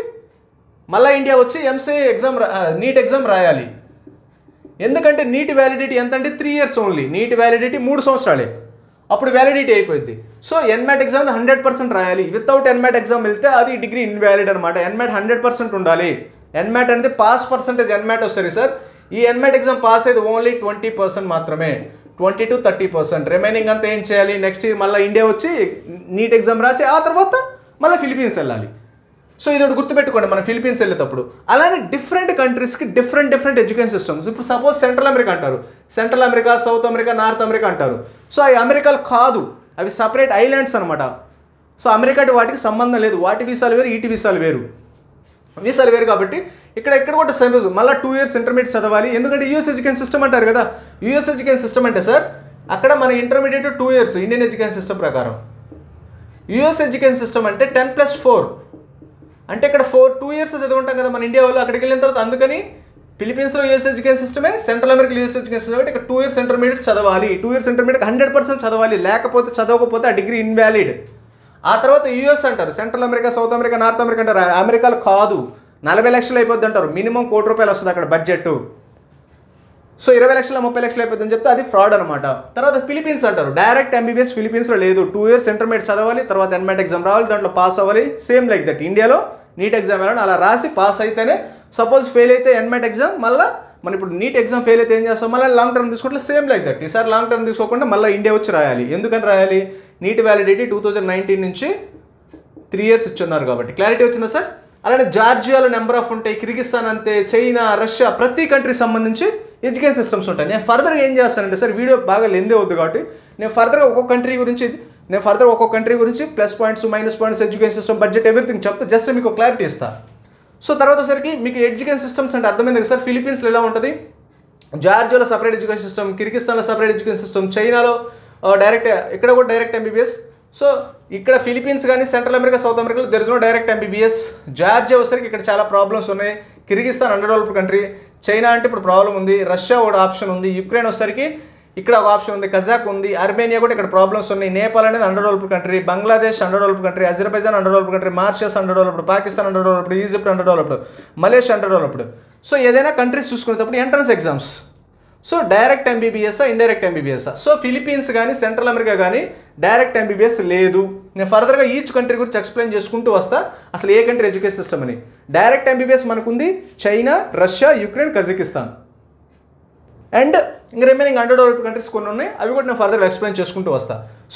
వచ్చి ఎంసీఏ ఎగ్జామ్ నీట్ ఎగ్జామ్ రాయాలి. ఎందుకంటే నీట్ వ్యాలిడిటీ ఎంత అంటే 3 years ఓన్లీ. నీట్ వ్యాలిడిటీ 3 సంవత్సరాలే, అప్పుడు వ్యాలిడిటీ అయిపోయింది. సో ఎన్మ్యాట్ ఎగ్జామ్ 100% రాయాలి. వితౌట్ ఎన్మ్యాట్ ఎగ్జామ్ వెళ్తే అది డిగ్రీ ఇన్వాలిడ్ అనమాట. ఎన్మ్యాట్ 100% ఉండాలి. ఎన్మ్యాట్ అనేది పాస్ పర్సెంటేజ్ ఎన్మ్యాట్ వస్తుంది సార్. ఈ ఎన్మ్యాట్ ఎగ్జామ్ పాస్ అయ్యేది ఓన్లీ 20% మాత్రమే, 20 to 30%. రిమైనింగ్ అంతా ఏం చేయాలి, నెక్స్ట్ ఇయర్ మళ్ళీ ఇండియా వచ్చి నీట్ ఎగ్జామ్ రాసి ఆ తర్వాత మళ్ళీ ఫిలిపీన్స్ వెళ్ళాలి. సో ఇది ఒకటి గుర్తుపెట్టుకోండి మనం ఫిలిపీన్స్ వెళ్ళేటప్పుడు. అలానే డిఫరెంట్ కంట్రీస్కి డిఫరెంట్ ఎడ్యుకేషన్ సిస్టమ్స్. ఇప్పుడు సపోజ్ సెంట్రల్ అమెరికా అంటారు, central America, south America, north America అంటారు. సో అవి అమెరికాలు కాదు, అవి సపరేట్ ఐలాండ్స్ అనమాట. సో అమెరికా వాటికి సంబంధం లేదు. వాటి వీసాలు వేరు, ఈటి వీసాలు వేరు కాబట్టి ఇక్కడ కూడా సేమ్ రోజు మళ్ళీ 2 years ఇంటర్మీడియట్ చదవాలి. ఎందుకంటే యూఎస్ ఎడ్యుకేషన్ సిస్టమ్ అంటారు కదా. యూఎస్ ఎడ్యుకేషన్ సిస్టమ్ అంటే సార్ అక్కడ మన intermediate 2 years Indian education system ప్రకారం. యూఎస్ ఎడ్యుకేషన్ సిస్టమ్ అంటే 10+4 అంటే ఇక్కడ 2 years చదువుకుంటాం కదా మన ఇండియా వాళ్ళు. అక్కడికి వెళ్ళిన తర్వాత అందుకని ఫిలిపీన్స్లో యూఎస్ ఎడ్యుకేషన్ సిస్టమే, central America US education system. ఇక్కడ 2 years ఇంటర్మీడియట్ చదవాలి. 2 years ఇంటర్మీడియట్ 100% చదవాలి, లేకపోతే చదవకపోతే ఆ డిగ్రీ ఇన్వాలిడ్. ఆ తర్వాత యూఎస్ అంటారు, central America, south America, north America అంటారు. అమెరికాలో కాదు, 40 లక్షలు అయిపోద్ది అంటారు. మినిమం ₹1,00,00,000 వస్తుంది అక్కడ బడ్జెట్. సో 20 లక్షలు 30 లక్షలు అయిపోద్దని చెప్తే అది ఫ్రాడ్ అనమాట. తర్వాత ఫిలిపీన్స్ అంటారు, డైరెక్ట్ ఎంబీబీఎస్ ఫిలిపీన్స్లో లేదు. 2 years ఇంటర్మీడియట్ చదవాలి, తర్వాత ఎన్మ్యాట్ ఎగ్జామ్ రావాలి, దాంట్లో పాస్ అవ్వాలి. సేమ్ లైక్ దట్ ఇండియాలో నీట్ ఎగ్జామ్ వెళ్ళాలి, అలా రాసి పాస్ అయితేనే. సపోజ్ ఫెయిల్ అయితే ఎన్మ్యాట్ ఎగ్జామ్ మళ్ళీ మనం ఇప్పుడు నీట్ ఎగ్జామ్ ఫెయిల్ అయితే ఏం చేస్తాం, మళ్ళీ లాంగ్ టర్మ్ తీసుకుంటే సేమ్ లైక్ దట్. ఈసారి లాంగ్ టర్మ్ తీసుకోకుండా మళ్ళీ ఇండియా వచ్చి రాయాలి. ఎందుకని రాయాలి, నీట్ వ్యాలిడిటీ 2019 నుంచి 3 years ఇచ్చున్నారు కాబట్టి. క్లారిటీ వచ్చిందా సార్? అలానే జార్జియాలో నెంబర్ ఆఫ్ ఉంటాయి, కిర్గిస్తాన్ అంతే, చైనా, రష్యా, ప్రతి కంట్రీ సంబంధించి ఎడ్యుకేషన్ సిస్టమ్స్ ఉంటాయి. నేను ఫర్దర్గా ఏం చేస్తానంటే సార్, వీడియో బాగా లెందే అవుద్ది కాబట్టి నేను ఫర్దర్గా ఒక్కొక్క కంట్రీ గురించి plus points, minus points, education system, budget, everything చెప్తే జస్ట్ మీకు క్లారిటీ ఇస్తా. సో తర్వాత సరికి మీకు ఎడ్యుకేషన్ సిస్టమ్స్ అంటే అర్థమైంది సార్. ఫిలిపీన్స్లో ఎలా ఉంటుంది, జార్జియాలో సపరేట్ ఎడ్యుకేషన్ సిస్టమ్, కిర్గిస్తాన్లో సపరేట్ ఎడ్యుకేషన్ సిస్టమ్, చైనాలో ఇక్కడ కూడా డైరెక్ట్ ఎంబీబీఎస్. సో ఇక్కడ ఫిలిపీన్స్ కానీ సెంట్రల్ అమెరికా, సౌత్ అమెరికాలో there is no direct MBBS. Georgia వచ్చేసరికి ఇక్కడ చాలా ప్రాబ్లమ్స్ ఉన్నాయి. కిర్గిస్తాన్ అండర్డెవలప్డ్ కంట్రీ, చైనా అంటే ఇప్పుడు ప్రాబ్లం ఉంది, రష్యా కూడా ఆప్షన్ ఉంది, యుక్రెయిన్ వచ్చేసరికి ఇక్కడ ఒక ఆప్షన్ ఉంది, కజాక్ ఉంది, అర్మేనియా కూడా ఇక్కడ ప్రాబ్లమ్స్ ఉన్నాయి, నేపాల్ అనేది underdeveloped country, Bangladesh underdeveloped country, Azerbaijan underdeveloped country, Mauritius underdeveloped, Pakistan underdeveloped, Egypt underdeveloped, Malaysia underdeveloped. So ఏదైనా కంట్రీస్ చూసుకునేటప్పుడు ఎంట్రన్స్ ఎగ్జామ్స్. సో డైరెక్ట్ ఎంబీబీఎస్ఆ, ఇండైరెక్ట్ ఎంబీబీఎస్ఆ. సో ఫిలిపీన్స్ కానీ సెంట్రల్ అమెరికా కానీ డైరెక్ట్ ఎంబీబీఎస్ లేదు. నేను ఫర్దర్గా ఈచ్ కంట్రీ గురించి ఎక్స్ప్లెయిన్ చేసుకుంటూ వస్తా, అసలు ఏ కంట్రీ ఎడ్యుకేషన్ సిస్టమ్ అని. డైరెక్ట్ ఎంబీబీఎస్ మనకుంది China, Russia, Ukraine, Kazakhstan and ఇంకా రిమైనింగ్ అండర్డెవలప్డ్ కంట్రీస్ కొన్ని ఉన్నాయి, అవి కూడా నేను ఫర్దర్గా ఎక్స్ప్లెయిన్ చేసుకుంటూ వస్తా. సో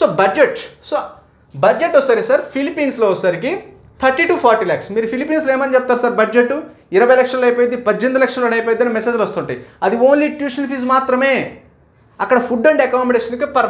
బడ్జెట్ వస్తుంది సార్ ఫిలిపీన్స్లో వచ్చేసరికి 30 to 40 lakhs. మీరు ఫిలిపీన్స్లో ఏమని చెప్తారు సార్, బడ్జెట్ 20 లక్షలు అయిపోయింది, 18 లక్షలు అయిపోయింది అని మెసేజ్లు వస్తుంటాయి. అది ఓన్లీ ట్యూషన్ ఫీజు మాత్రమే. అక్కడ ఫుడ్ అండ్ అకామిడేషన్కి పర్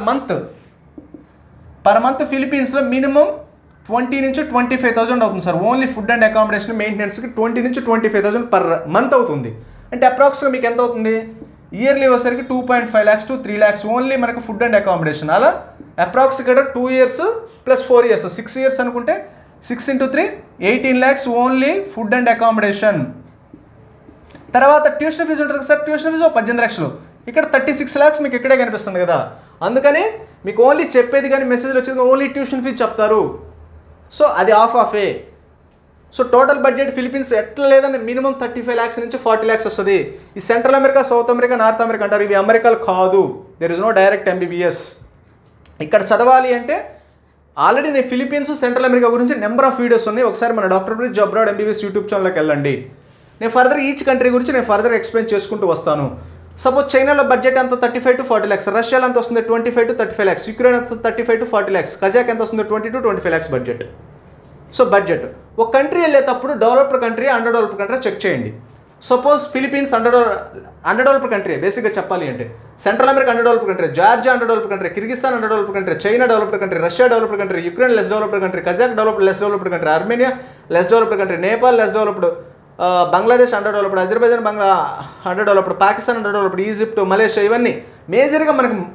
మంత్ ఫిలిపీన్స్లో మినిమం 20 నుంచి 25,000 అవుతుంది sir. Only food and accommodation మెయింటెనెన్స్కి 20 నుంచి 25,000 పర్ మంత్ అవుతుంది. అంటే అప్రాక్స్గా మీకు ఎంత అవుతుంది, ఇయర్లీ వచ్చేసరికి 2.5 lakhs to 3 lakhs ఓన్లీ మనకు ఫుడ్ అండ్ అకామిడేషన్. అలా అప్రాక్స్ ఇక్కడ 2 years + 4 years 6 years అనుకుంటే 6 into 3 18 lakhs only food and accommodation. తర్వాత ట్యూషన్ ఫీజు ఉంటుంది సార్, ట్యూషన్ ఫీజు 18 లక్షలు, ఇక్కడ 36 lakhs మీకు ఇక్కడే కనిపిస్తుంది కదా. అందుకని మీకు ఓన్లీ చెప్పేది కానీ మెసేజ్లు వచ్చేది ఓన్లీ ట్యూషన్ ఫీజు చెప్తారు. సో అది ఆఫ్ ఏ. సో టోటల్ బడ్జెట్ ఫిలిపీన్స్ ఎట్లా లేదని మినిమం 35 lakhs నుంచి 40 lakhs వస్తుంది. ఈ central America, south America, north America అంటారు, ఇవి అమెరికాలు కాదు. There is no direct MBBS. ఇక్కడ చదవాలి అంటే ఆల్రెడీ నేను ఫిలిపీన్స్, సెంట్రల్ అమెరికా గురించి నెంబర్ ఆఫ్ వీడియోస్ ఉన్నాయి. ఒకసారి మన doctor bridge abroad MBBS YouTube ఛానల్కి వెళ్ళండి. నేను ఫర్దర్ ఈచ్ కంట్రీ గురించి నేను ఫర్దర్ ఎక్స్ప్లెయిన్ చేసుకుంటూ వస్తాను. సపోజ్ చైనాలో బడ్జెట్ అంత 35 to 40 lakhs, రష్యాలో ఎంత వస్తుంది 25 to 35 lakhs, యుక్రెయిన్ అంత 35 to 40 lakhs, కజాక్ ఎంత వస్తుంది 20 to 25 lakhs budget. So budget ఒక కంట్రీ వెళ్ళేటప్పుడు developed country, underdeveloped country check చేయండి. సపోజ్ ఫిలిపీన్స్ అండర్డెవలప్డ్ కంట్రీ బేసిక్గా చెప్పాలి అంటే, central America underdeveloped country, Georgia underdeveloped country, Kyrgyzstan underdeveloped country, China developed country, Russia developed country, Ukraine less developed country, Kazakh less developed country, Armenia less developed country, Nepal less developed, Bangladesh underdeveloped, Azerbaijan underdeveloped, Pakistan underdeveloped, Egypt, Malaysia, ఇవన్నీ మేజర్గా మనకు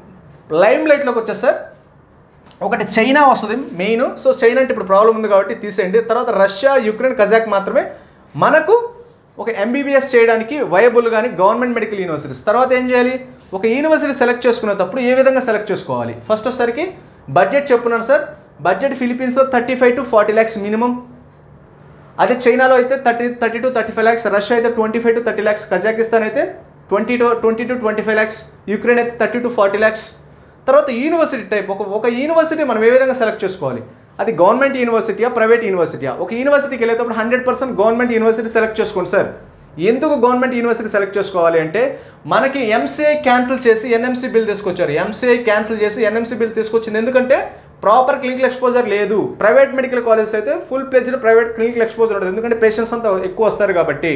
lime లైట్లోకి వచ్చేసి sir ఒకటి China వస్తుంది main. So China అంటే ఇప్పుడు problem ఉంది కాబట్టి తీసేయండి. తర్వాత రష్యా, యుక్రెయిన్, కజాక్ మాత్రమే మనకు ఒక ఎంబీబీఎస్ చేయడానికి వయబుల్ కానీ గవర్నమెంట్ మెడికల్ యూనివర్సిటీస్. తర్వాత ఏం చేయాలి, ఒక యూనివర్సిటీ సెలెక్ట్ చేసుకునేటప్పుడు ఏ విధంగా సెలెక్ట్ చేసుకోవాలి. ఫస్ట్ వచ్చేసరికి బడ్జెట్ చెప్పున్నాను సార్. బడ్జెట్ ఫిలిపీన్స్లో 35 to 40 lakhs మినిమం. అదే చైనాలో అయితే 30 to 35 lakhs, రష్యా అయితే 25 to 30 lakhs, కజాకిస్తాన్ అయితే 20 to 25 lakhs, యుక్రెయిన్ అయితే 30 to 40 lakhs. తర్వాత యూనివర్సిటీ టైప్, ఒక యూనివర్సిటీ మనం ఏ విధంగా సెలెక్ట్ చేసుకోవాలి, అది గవర్నమెంట్ యూనివర్సిటీయా ప్రైవేట్ యూనివర్సిటీయా. ఒక యూనివర్సిటీకి వెళ్ళేటప్పుడు 100% గవర్నమెంట్ యూనివర్సిటీ సెలెక్ట్ చేసుకోండి సార్. ఎందుకు గవర్నమెంట్ యూనివర్సిటీ సెలెక్ట్ చేసుకోవాలి అంటే మనకి ఎంసీఐ క్యాన్సిల్ చేసి ఎన్ఎంసీ బిల్ తీసుకొచ్చారు. ఎంసీఐ క్యాన్సిల్ చేసి ఎన్ఎంసీ బిల్ తీసుకొచ్చింది ఎందుకంటే ప్రాపర్ క్లినికల్ ఎక్స్పోజర్ లేదు. ప్రైవేట్ మెడికల్ కాలేజెస్ అయితే full fledged private clinical exposure ఉంటుంది, ఎందుకంటే పేషెంట్స్ అంతా ఎక్కువ వస్తారు కాబట్టి.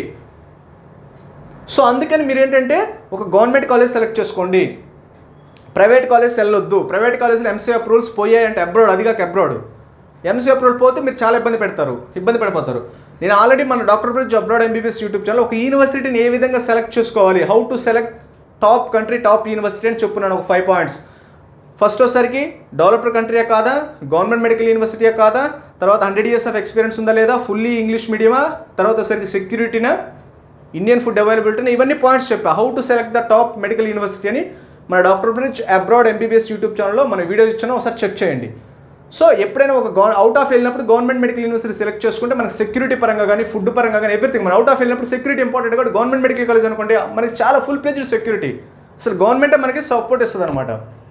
సో అందుకని మీరు ఏంటంటే ఒక గవర్నమెంట్ కాలేజ్ సెలెక్ట్ చేసుకోండి, ప్రైవేట్ కాలేజ్ వెళ్ళొద్దు. ప్రైవేట్ కాలేజ్లో ఎంసీఐ అప్రూవల్స్ పోయాయంటే అబ్రాడ్, అదిగాక అబ్రాడ్ ఎంసీఐ అప్రూవల్ పోతే మీరు చాలా ఇబ్బంది పడిపోతారు. నేను ఆల్రెడీ మన doctor bridge abroad MBBS YouTube channel ఒక యూనివర్సిటీని ఏ విధంగా సెలెక్ట్ చేసుకోవాలి, how to select top country top university అని చెప్పున్నాను ఒక 5 points. ఫస్ట్ వచ్చేసరికి డెవలప్డ్ కంట్రీయా కాదా, గవర్నమెంట్ మెడికల్ యూనివర్సిటీయా కాదా, తర్వాత 100 years ఆఫ్ ఎక్స్పీరియన్స్ ఉందా లేదా, ఫుల్లీ ఇంగ్లీష్ మీడియమా, తర్వాత వచ్చేసరికి సెక్యూరిటీనా, ఇండియన్ ఫుడ్ అవైలబిలిటీనా, ఇవన్నీ పాయింట్స్ చెప్పా. How to select the top medical university అని మన doctor bridge abroad MBBS YouTube ఛానల్లో మన వీడియో ఇచ్చాను, ఒకసారి చెక్ చేయండి. సో ఎప్పుడైనా ఒక అవుట్ ఆఫ్ వెళ్ళినప్పుడు గవర్నమెంట్ మెడికల్ యూనివర్సిటీ సెలెక్ట్ చేసుకుంటే మనకి సెక్యూరిటీ పరంగా కానీ ఫుడ్ పరంగా కానీ ఎవ్రీథింగ్. మన అవుట్ ఆఫ్ వెళ్ళినప్పుడు సెక్యూరిటీ ఇంపార్టెంట్ కాబట్టి గవర్నమెంట్ మెడికల్ కాలేజ్ అనుకోండి మనకి చాలా ఫుల్ ప్లేజ్డ్ సెక్యూరిటీ, అసలు గవర్నమెంటే మనకి సపోర్ట్ ఇస్తుంది అనమాట.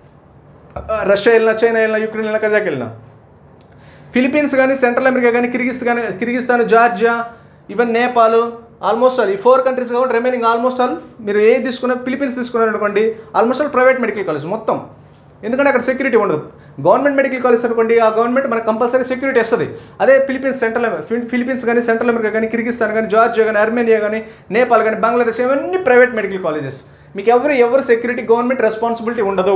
రష్యా వెళ్ళినా, చైనా వెళ్ళినా, యుక్రెయిన్ వెళ్ళినా, కజాక్ వెళ్ళినా, ఫిలిపీన్స్ కానీ, సెంట్రల్ అమెరికా కానీ, Kyrgyzstan, Georgia, even Nepal, almost all ఈ 4 countries కాబట్టి రిమైనింగ్ ఆల్మోస్ట్ ఆల్ మీరు ఏది తీసుకున్నా, ఫిలిపీన్స్ తీసుకున్నారు అనుకోండి almost all private medical college మొత్తం, ఎందుకంటే అక్కడ సెక్యూరిటీ ఉండదు. గవర్నమెంట్ మెడికల్ కాలేజ్ అనుకోండి ఆ గవర్నమెంట్ మనకు కంపల్సరీ సెక్యూరిటీ ఇస్తుంది. అదే ఫిలిపీన్స్ కానీ, సెంట్రల్ అమెరికా కానీ, కిర్గిస్తాన్ కానీ, జార్జియా కానీ, ఆర్మేనియా కానీ, నేపాల్ కానీ, బంగ్లాదేశ్, ఇవన్నీ ప్రైవేట్ మెడికల్ కాలేజెస్. మీకు ఎవరు సెక్యూరిటీ గవర్నమెంట్ రెస్పాన్సిబిలిటీ ఉండదు.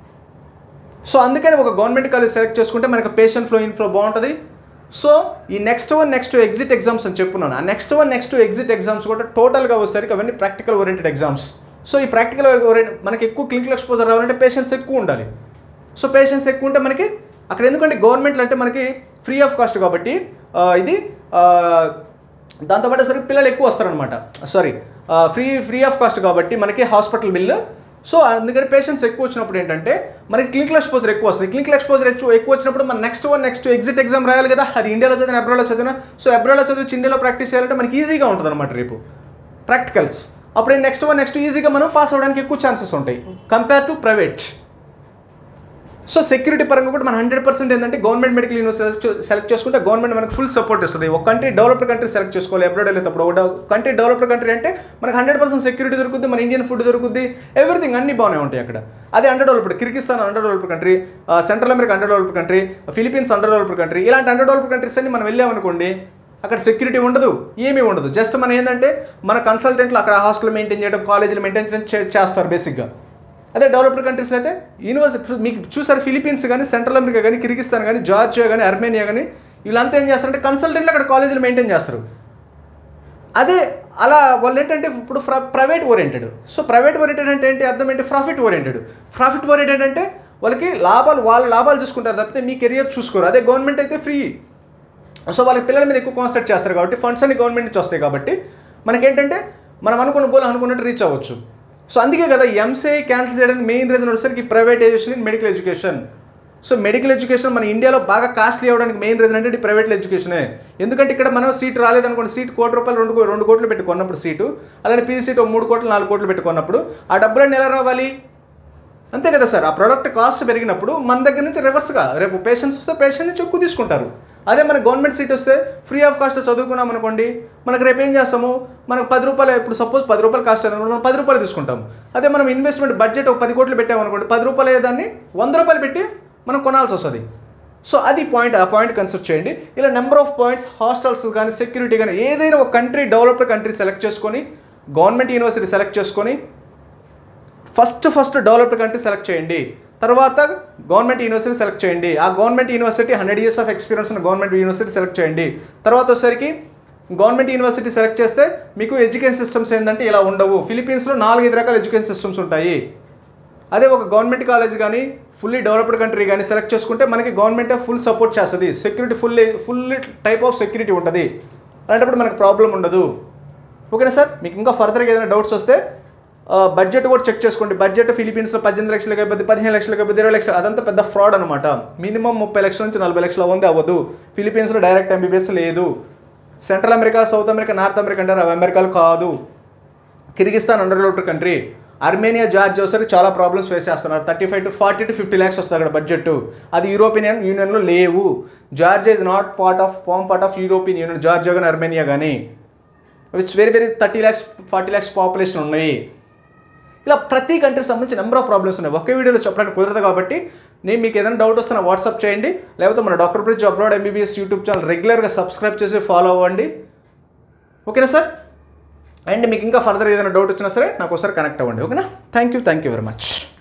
సో అందుకని ఒక గవర్నమెంట్ కాలేజ్ సెలెక్ట్ చేసుకుంటే మనకు పేషెంట్ ఫ్లో ఇన్ఫ్లో బాగుంటుంది. సో ఈ నెక్స్ట్ ఎగ్జిట్ ఎగ్జామ్స్ అని చెప్పున్నాను. ఆ నెక్స్ట్ ఎగ్జిట్ ఎగ్జామ్స్ కూడా టోటల్గా వచ్చేసరికి అవన్నీ ప్రాక్టికల్ ఓరియంటెడ్ ఎగ్జామ్స్. సో ఈ ప్రాక్టికల్ మనకి ఎక్కువ క్లినికల్ ఎక్స్పోజర్ రావాలంటే పేషెంట్స్ ఎక్కువ ఉండాలి. సో పేషెంట్స్ ఎక్కువ ఉంటే మనకి అక్కడ ఎందుకంటే గవర్నమెంట్లో అంటే మనకి ఫ్రీ ఆఫ్ కాస్ట్ కాబట్టి ఇది దాంతోపాటు సరికి పిల్లలు ఎక్కువ వస్తారనమాట. ఫ్రీ ఆఫ్ కాస్ట్ కాబట్టి మనకి హాస్పిటల్ బిల్లు. సో అందుకని పేషెంట్స్ ఎక్కువ వచ్చినప్పుడు ఏంటంటే మనకి క్లినికల్ ఎక్స్పోజర్ ఎక్కువ వస్తుంది. క్లినికల్ ఎక్స్పోజర్ ఎక్కువ వచ్చినప్పుడు మన నెక్స్ట్ ఎగ్జిట్ ఎగ్జామ్ రాయాలి కదా, అది ఇండియాలో చదివిన అబ్రాడ్లో చదివినా. సో అబ్రాడ్లో చదివి ఇండియాలో ప్రాక్టీస్ చేయాలంటే మనకి ఈజీగా ఉంటుంది అనమాట రేపు ప్రాక్టికల్స్. అప్పుడు నెక్స్ట్ ఈజీగా మనం పాస్ అవ్వడానికి ఎక్కువ ఛాన్సెస్ ఉంటాయి compare to private. So security పరంగా కూడా మన 100% ఏంటంటే గవర్నమెంట్ మెడికల్ యూనివర్సిటీ సెలెక్ట్ చేసుకుంటే గవర్నమెంట్ మనకు ఫుల్ సపోర్ట్ ఇస్తుంది. ఒక కంట్రీ డెవలప్డ్ కంట్రీ సెలెక్ట్ చేసుకోవాలి అబ్రాడ్ వెళ్ళేటప్పుడు. ఒక కంట్రీ డెవలప్డ్ కంట్రీ అంటే మనకు 100% సెక్యూరిటీ దొరుకుతుంది, మన ఇండియన్ ఫుడ్ దొరుకుతుంది, ఎవ్రీథింగ్ అన్నీ బాగానే ఉంటాయి అక్కడ. అదే under developed Kyrgyzstan under developed country, central America under developed country, Philippines under developed country, ఇలాంటి అండర్ డెవలప్డ్ కంట్రీస్ అన్ని మనం వెళ్ళామనుకోండి అక్కడ సెక్యూరిటీ ఉండదు, ఏమీ ఉండదు. జస్ట్ మన ఏంటంటే మన కన్సల్టెంట్లు అక్కడ హాస్టల్ మెయింటైన్ చేయడం, కాలేజీలు మెయింటైన్ చేస్తారు బేసిక్గా. అదే డెవలప్డ్ కంట్రీస్ అయితే యూనివర్సిటీ మీకు చూసారు ఫిలిపీన్స్ కానీ, సెంట్రల్ అమెరికా కానీ, కిర్గిస్తాన్ కానీ, జార్జియా కానీ, ఆర్మేనియా కానీ, వీళ్ళంతా ఏం చేస్తారంటే కన్సల్టెంట్లు అక్కడ కాలేజీలు మెయింటైన్ చేస్తారు. అదే అలా వాళ్ళు ఏంటంటే ఇప్పుడు private oriented. So private oriented అంటే ఏంటి అర్థం ఏంటి, ప్రాఫిట్ ఓరియంటెడ్ అంటే వాళ్ళకి వాళ్ళ లాభాలు చూసుకుంటారు తప్పితే మీ కెరియర్ చూసుకోరు. అదే గవర్నమెంట్ అయితే ఫ్రీ. సో వాళ్ళకి పిల్లల మీద ఎక్కువ కాన్సన్ట్రేట్ చేస్తారు కాబట్టి ఫండ్స్ అన్ని గవర్నమెంట్ నుంచి వస్తాయి కాబట్టి మనకేంటంటే మనం అనుకున్న గోల్ అనుకున్నట్టు రీచ్ అవ్వచ్చు. సో అందుకే కదా ఎంసీఐ క్యాన్సిల్ చేయడానికి మెయిన్ రీజన్ వచ్చేసరికి privatisation in medical education. So medical education మన ఇండియాలో బాగా కాస్ట్లీ అవ్వడానికి మెయిన్ రీజన్ అంటే ప్రైవేట్ ఎడ్యుకేషనే. ఎందుకంటే ఇక్కడ మనం సీట్ రాలేదనుకోండి, సీట్ ₹1 కోటి 2 కోట్లు పెట్టి కొన్నప్పుడు సీటు, అలానే పీజీ సీట్ 3 కోట్లు 4 కోట్లు పెట్టి కొన్నప్పుడు ఆ డబ్బులన్నీ ఎలా రావాలి, అంతే కదా సార్. ఆ ప్రోడక్ట్ కాస్ట్ పెరిగినప్పుడు మన దగ్గర నుంచి రివర్స్గా రేపు పేషెంట్స్ వస్తే పేషెంట్ నుంచి ఎక్కువ తీసుకుంటారు. అదే మన గవర్నమెంట్ సీట్ వస్తే ఫ్రీ ఆఫ్ కాస్ట్ చదువుకున్నాం అనుకోండి, మనకు రేపు ఏం చేస్తాము, మనకు ₹10 ఇప్పుడు సపోజ్ ₹10 కాస్ట్ అయితే మనం ₹10 తీసుకుంటాం. అదే మనం ఇన్వెస్ట్మెంట్ బడ్జెట్ ఒక 10 కోట్లు పెట్టామనుకోండి, ₹10 అయ్యేదాన్ని ₹100 పెట్టి మనం కొనాల్సి వస్తుంది. సో అది పాయింట్, ఆ పాయింట్ కన్సిడర్ చేయండి. ఇలా నెంబర్ ఆఫ్ పాయింట్స్, హాస్టల్స్ కానీ, సెక్యూరిటీ కానీ, ఏదైనా ఒక కంట్రీ డెవలప్డ్ కంట్రీ సెలెక్ట్ చేసుకొని గవర్నమెంట్ యూనివర్సిటీ సెలెక్ట్ చేసుకొని ఫస్ట్ డెవలప్డ్ కంట్రీ సెలెక్ట్ చేయండి, తర్వాత గవర్నమెంట్ యూనివర్సిటీ సెలెక్ట్ చేయండి. ఆ government university 100 years of experience ఉన్న గవర్నమెంట్ యూనివర్సిటీ సెలెక్ట్ చేయండి. తర్వాత వచ్చేసరికి గవర్నమెంట్ యూనివర్సిటీ సెలెక్ట్ చేస్తే మీకు ఎడ్యుకేషన్ సిస్టమ్స్ ఏంటంటే ఇలా ఉండవు. ఫిలిపీన్స్లో 4-5 రకాల ఎడ్యుకేషన్ సిస్టమ్స్ ఉంటాయి. అదే ఒక గవర్నమెంట్ కాలేజ్ కానీ ఫుల్లీ డెవలప్డ్ కంట్రీ కానీ సెలెక్ట్ చేసుకుంటే మనకి గవర్నమెంటే ఫుల్ సపోర్ట్ చేస్తుంది, security full type of security ఉంటుంది, అలాంటప్పుడు మనకు ప్రాబ్లం ఉండదు. ఓకేనా సార్? మీకు ఇంకా ఫర్దర్గా ఏదైనా డౌట్స్ వస్తే బడ్జెట్ కూడా చెక్ చేసుకోండి. బడ్జెట్ ఫిలిపీన్స్లో 18 లక్షలకి అయిపోద్ది, 15 లక్షలకి అయిపోద్ది, 20 లక్షలు, అదంతా పెద్ద ఫ్రాడ్ అనమాట. మినిమం 30 లక్షల నుంచి 40 లక్షలు అవ్వదు అవ్వదు. ఫిలిపీన్స్లో డైరెక్ట్ ఎంబీబీఎస్ లేదు. Central America, south America, north America అంటారు, అవి అమెరికాలో కాదు. Kyrgyzstan under developed country. Armenia, Georgia వచ్చేసరికి చాలా ప్రాబ్లమ్స్ ఫేస్ చేస్తున్నారు. 35 to 40 to 50 lakhs వస్తుంది అక్కడ బడ్జెట్. అది యూరోపియన్ యూనియన్లో లేవు. Georgia is not part of European Union, Georgia కానీ అర్మేనియా కానీ. Which very 30 lakhs 40 lakhs population ఉన్నాయి. ఇలా ప్రతి కంట్రీకి సంబంధించి నెంబర్ ఆఫ్ ప్రాబ్లమ్స్ ఉన్నాయి. ఒకే వీడియోలో చెప్పడానికి కుదరదు కాబట్టి నేను మీకు ఏదైనా డౌట్ వస్తే నా వాట్సాప్ చేయండి, లేకపోతే మన doctor bridge abroad MBBS YouTube channel రెగ్యులర్గా సబ్స్క్రైబ్ చేసి ఫాలో అవ్వండి. ఓకేనా సార్? అండ్ మీకు ఇంకా ఫర్దర్ ఏదైనా డౌట్ వచ్చినా సరే నాకు ఒకసారి కనెక్ట్ అవ్వండి. ఓకేనా? Thank you very much.